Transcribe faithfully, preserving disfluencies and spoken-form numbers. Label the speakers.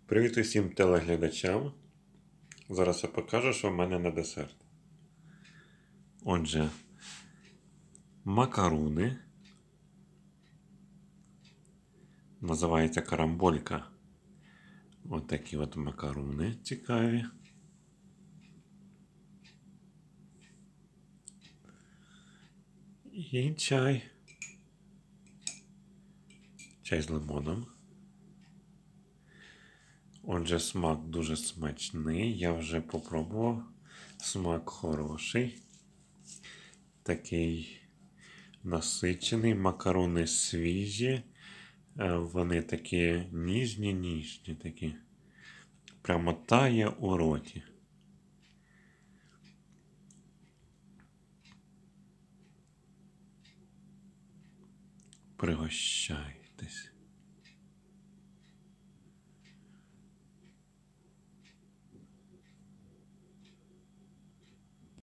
Speaker 1: Привіт усім телеглядачам. Зараз я покажу, що в мене на десерт. Отже, макаруни. Називається карамболька. Ось такі от макаруни цікаві. І чай. Чай з лимоном. Отже, смак дуже смачний. Я вже попробував. Смак хороший. Такий насичений. Макаруни свіжі. Вони такі ніжні-ніжні такі. Прямо тає у роті. Пригощайтесь.